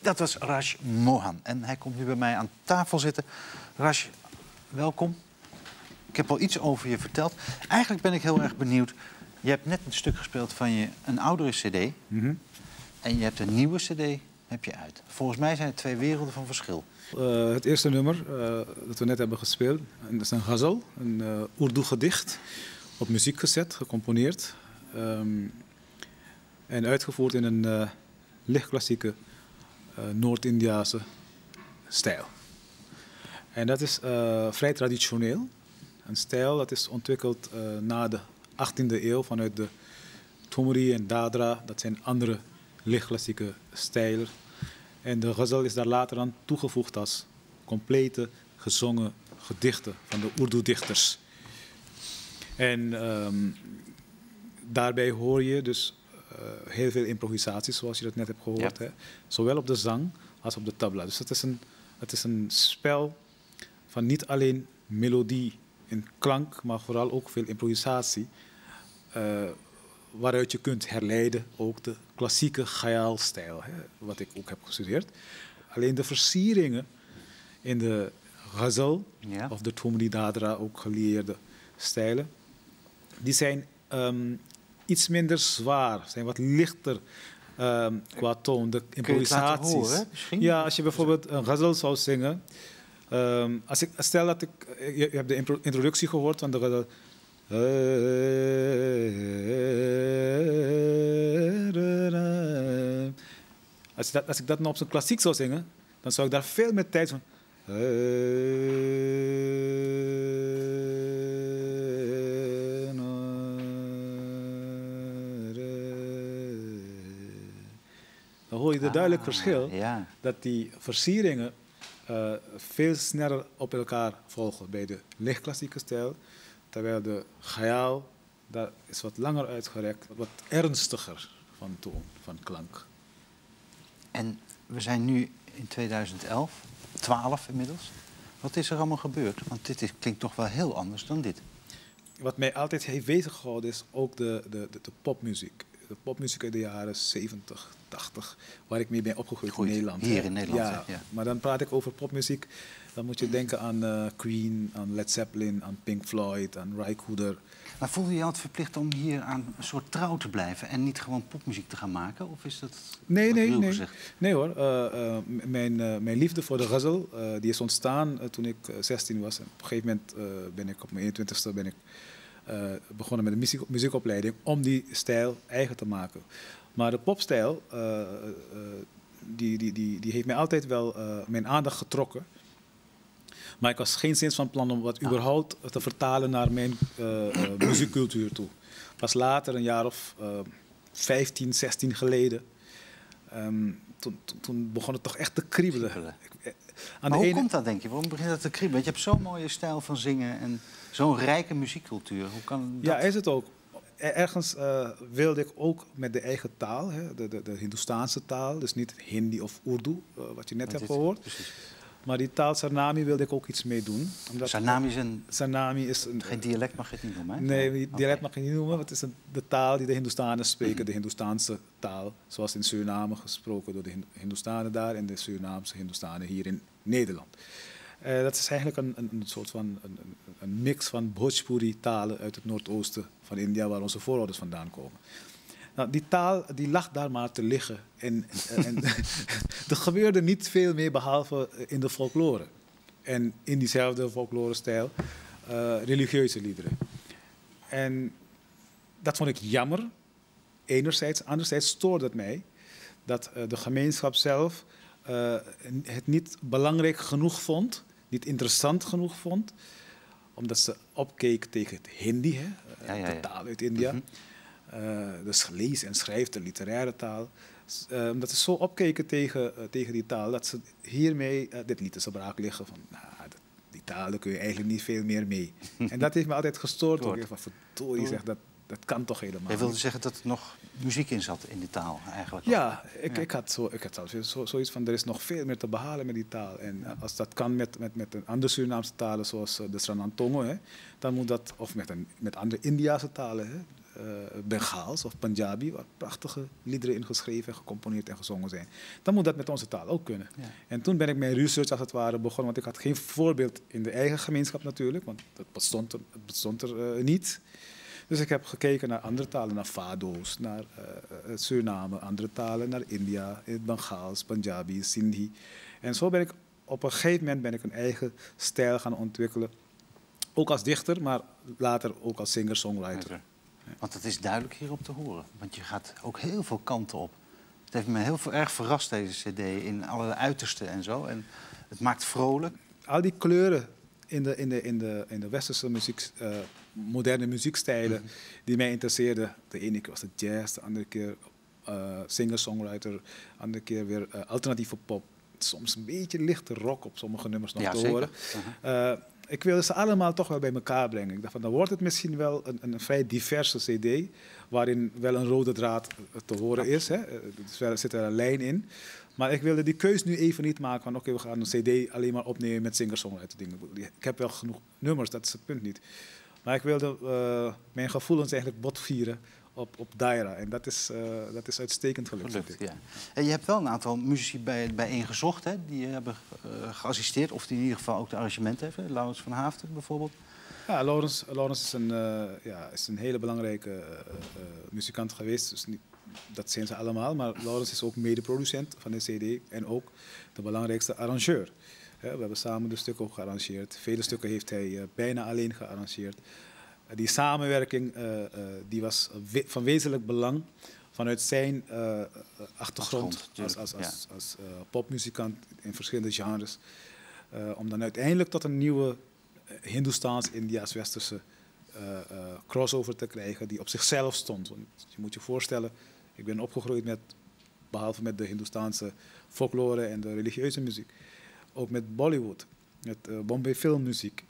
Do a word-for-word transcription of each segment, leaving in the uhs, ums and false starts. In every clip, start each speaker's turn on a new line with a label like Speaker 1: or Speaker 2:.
Speaker 1: Dat was Raj Mohan. En hij komt nu bij mij aan tafel zitten. Raj, welkom. Ik heb al iets over je verteld. Eigenlijk ben ik heel erg benieuwd. Je hebt net een stuk gespeeld van je, een oudere cd.
Speaker 2: Mm-hmm.
Speaker 1: En je hebt een nieuwe cd heb je uit. Volgens mij zijn het twee werelden van verschil.
Speaker 2: Uh, het eerste nummer uh, dat we net hebben gespeeld, dat is een ghazal, een uh, Urdu-gedicht. Op muziek gezet, gecomponeerd. Um, en uitgevoerd in een uh, lichtklassieke uh, Noord-Indiase stijl. En dat is uh, vrij traditioneel. Een stijl dat is ontwikkeld uh, na de achttiende eeuw vanuit de Thumri en Dadra. Dat zijn andere lichtklassieke stijlen. En de ghazal is daar later aan toegevoegd als complete gezongen gedichten van de Urdu-dichters. En um, daarbij hoor je dus uh, heel veel improvisaties, zoals je dat net hebt gehoord. Ja. Hè? Zowel op de zang als op de tabla. Dus het is een, het is een spel van niet alleen melodie en klank, maar vooral ook veel improvisatie. Uh, waaruit je kunt herleiden ook de klassieke Ghayal-stijl, hè, wat ik ook heb gestudeerd. Alleen de versieringen in de ghazal, ja, of de Thumri Dadra, ook gelieerde stijlen, die zijn um, iets minder zwaar, zijn wat lichter um, qua toon. De improvisaties.
Speaker 1: Kun je het laten horen, misschien?
Speaker 2: Ja, als je bijvoorbeeld een ghazal zou zingen. Um, als ik, stel dat ik, je, je hebt de introductie gehoord van de ghazal. Als, dat, als ik dat nou op zo'n klassiek zou zingen, dan zou ik daar veel meer tijd van. Dan hoor je het duidelijk ah, verschil, ja, dat die versieringen uh, veel sneller op elkaar volgen bij de lichtklassieke stijl. Terwijl de Ghayal, daar is wat langer uitgerekt, wat ernstiger van toon, van klank.
Speaker 1: En we zijn nu in tweeduizend elf, twaalf inmiddels. Wat is er allemaal gebeurd? Want dit is, klinkt toch wel heel anders dan dit.
Speaker 2: Wat mij altijd heeft bezig gehouden is ook de, de, de, de popmuziek. De popmuziek uit de jaren zeventig, tachtig, waar ik mee ben opgegroeid in Nederland.
Speaker 1: Hier in Nederland,
Speaker 2: ja,
Speaker 1: ja.
Speaker 2: Maar dan praat ik over popmuziek. Dan moet je denken aan uh, Queen, aan Led Zeppelin, aan Pink Floyd, aan Ry Cooder.
Speaker 1: Maar voelde je je altijd verplicht om hier aan een soort trouw te blijven en niet gewoon popmuziek te gaan maken? Of is dat
Speaker 2: nee, nee, nee.
Speaker 1: gezegd?
Speaker 2: Nee hoor. Uh, uh, mijn, uh, mijn liefde voor de ghazal, uh, die is ontstaan uh, toen ik uh, zestien was. En op een gegeven moment uh, ben ik op mijn eenentwintigste ben ik uh, begonnen met een muziek, muziekopleiding om die stijl eigen te maken. Maar de popstijl, uh, uh, die, die, die, die heeft mij altijd wel uh, mijn aandacht getrokken. Maar ik was geen zins van plan om wat überhaupt te vertalen naar mijn uh, uh, muziekcultuur toe. Pas later, een jaar of uh, vijftien, zestien geleden, um, toen, toen begon het toch echt te kriebelen.
Speaker 1: kriebelen.
Speaker 2: Ik,
Speaker 1: aan maar de hoe ene... komt dat, denk je? Waarom begint dat te kriebelen? Want je hebt zo'n mooie stijl van zingen en zo'n rijke muziekcultuur. Hoe kan dat?
Speaker 2: Ja, is het ook. Ergens uh, wilde ik ook met de eigen taal, hè, de, de, de Hindoestaanse taal, dus niet Hindi of Urdu, uh, wat je net maar hebt dit, gehoord. Precies. Maar die taal Sarnami wilde ik ook iets mee doen.
Speaker 1: Omdat Sarnami is een...
Speaker 2: Sarnami is een...
Speaker 1: Geen dialect mag je het niet noemen, hè?
Speaker 2: Nee, dialect okay. mag je niet noemen. Het is een, de taal die de Hindoestanen spreken, de Hindoestaanse taal. Zoals in Suriname gesproken door de Hindoestanen daar en de Surinaamse Hindoestanen hier in Nederland. Uh, dat is eigenlijk een, een, een soort van een, een mix van Bhojpuri-talen uit het noordoosten van India, waar onze voorouders vandaan komen. Nou, die taal die lag daar maar te liggen. En, en, en er gebeurde niet veel meer behalve in de folklore. En in diezelfde folklore-stijl uh, religieuze liederen. En dat vond ik jammer, enerzijds. Anderzijds stoorde het mij dat uh, de gemeenschap zelf uh, het niet belangrijk genoeg vond, niet interessant genoeg vond, omdat ze opkeek tegen het Hindi, hè, ja, ja, ja. de taal uit India. Mm-hmm. Uh, dus lees- en schrijf, de literaire taal. Uh, omdat ze zo opkeken tegen, uh, tegen die taal, dat ze hiermee uh, dit lieten ze braak liggen. Van, nou, dat, die taal, daar kun je eigenlijk niet veel meer mee. En dat heeft me altijd gestoord. Ook. Van, verdorie, zeg, dat, dat kan toch helemaal
Speaker 1: Je wilde
Speaker 2: niet.
Speaker 1: zeggen dat er nog muziek in zat in die taal eigenlijk?
Speaker 2: Ja, ik, ja. ik had, zo, ik had zelfs zo, zoiets van, er is nog veel meer te behalen met die taal. En uh, als dat kan met, met, met een andere Surinaamse talen, zoals uh, de Sranantongo, hè, dan moet dat, of met, een, met andere Indiase talen, hè, uh, Bengaals of Punjabi, waar prachtige liederen in geschreven en gecomponeerd en gezongen zijn. Dan moet dat met onze taal ook kunnen. Ja. En toen ben ik mijn research als het ware begonnen, want ik had geen voorbeeld in de eigen gemeenschap natuurlijk, want dat bestond er, het bestond er uh, niet. Dus ik heb gekeken naar andere talen, naar Fado's, naar uh, Suriname, andere talen, naar India, in het Bengaals, Punjabi, Sindhi. En zo ben ik op een gegeven moment ben ik een eigen stijl gaan ontwikkelen. Ook als dichter, maar later ook als singer-songwriter. Ja.
Speaker 1: Want het is duidelijk hierop te horen. Want je gaat ook heel veel kanten op. Het heeft me heel veel, erg verrast, deze cd, in alle uitersten en zo. En het maakt vrolijk.
Speaker 2: Al die kleuren in de, in de, in de, in de westerse muziek, uh, moderne muziekstijlen mm-hmm. die mij interesseerden. De ene keer was het jazz, de andere keer uh, singer-songwriter, de andere keer weer uh, alternatieve pop. Soms een beetje lichte rock op sommige nummers nog ja, te zeker. horen. Uh-huh. Uh, ik wilde ze allemaal toch wel bij elkaar brengen. Ik dacht van, dan wordt het misschien wel een, een vrij diverse cd, waarin wel een rode draad te horen is. Hè. Er zit er een lijn in. Maar ik wilde die keus nu even niet maken van, oké, okay, we gaan een cd alleen maar opnemen met singer-songwriter dingen. Ik heb wel genoeg nummers, dat is het punt niet. Maar ik wilde uh, mijn gevoelens eigenlijk botvieren op, op Daira. En dat is, uh, dat is uitstekend gelukt.
Speaker 1: gelukt ja. En je hebt wel een aantal muzici bij, bijeen gezocht, hè, die hebben uh, geassisteerd. Of die in ieder geval ook de arrangementen hebben. Laurens van Haafden bijvoorbeeld.
Speaker 2: Ja, Laurens, Laurens is, een, uh, ja, is een hele belangrijke uh, uh, muzikant geweest. Dus niet, dat zijn ze allemaal. Maar Laurens is ook medeproducent van de cd. En ook de belangrijkste arrangeur. Ja, we hebben samen de stukken ook gearrangeerd. Vele stukken heeft hij uh, bijna alleen gearrangeerd. Die samenwerking uh, uh, die was we van wezenlijk belang vanuit zijn uh, achtergrond als, als, als, ja. als uh, popmuzikant in verschillende genres. Uh, om dan uiteindelijk tot een nieuwe Hindoestaans-Indiaas-Westerse uh, uh, crossover te krijgen die op zichzelf stond. Want je moet je voorstellen, ik ben opgegroeid met, behalve met de Hindoestaanse folklore en de religieuze muziek, ook met Bollywood, met uh, Bombay filmmuziek.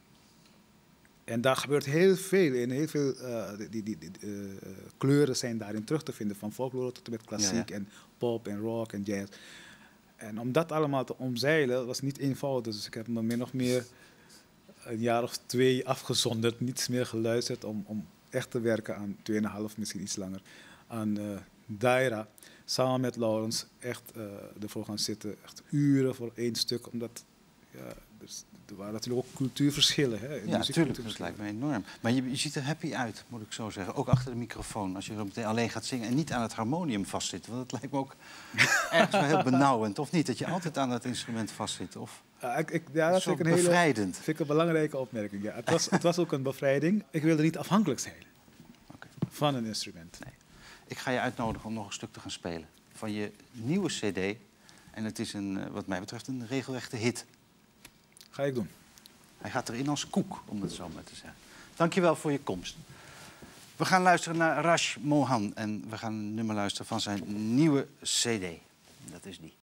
Speaker 2: En daar gebeurt heel veel in. Heel veel uh, die, die, die, uh, kleuren zijn daarin terug te vinden. Van folklore tot en met klassiek ja, ja. en pop en rock en jazz. En om dat allemaal te omzeilen was niet eenvoudig. Dus ik heb me min of meer een jaar of twee afgezonderd. Niets meer geluisterd om, om echt te werken aan tweeënhalf, misschien iets langer. Aan uh, Daira. Samen met Laurens echt uh, ervoor gaan zitten. Echt uren voor één stuk. Omdat... Ja, dus, er waren natuurlijk ook cultuurverschillen. Hè,
Speaker 1: ja, natuurlijk. Dat lijkt me enorm. Maar je, je ziet er happy uit, moet ik zo zeggen. Ook achter de microfoon. Als je er meteen alleen gaat zingen en niet aan het harmonium vastzit. Want dat lijkt me ook ergens wel heel benauwend. Of niet? Dat je altijd aan het instrument vastzit. Of
Speaker 2: ja, ik, ik, ja, dat vind ik een hele,
Speaker 1: bevrijdend.
Speaker 2: Vind ik een belangrijke opmerking. Ja. Het, was, het was ook een bevrijding. Ik wilde niet afhankelijk zijn okay. van een instrument.
Speaker 1: Nee. Ik ga je uitnodigen om nog een stuk te gaan spelen. Van je nieuwe cd. En het is een, wat mij betreft een regelrechte hit.
Speaker 2: Ga ik doen.
Speaker 1: Hij gaat erin als koek, om het zo maar te zeggen. Dankjewel voor je komst. We gaan luisteren naar Raj Mohan. En we gaan een nummer luisteren van zijn nieuwe cd. Dat is die.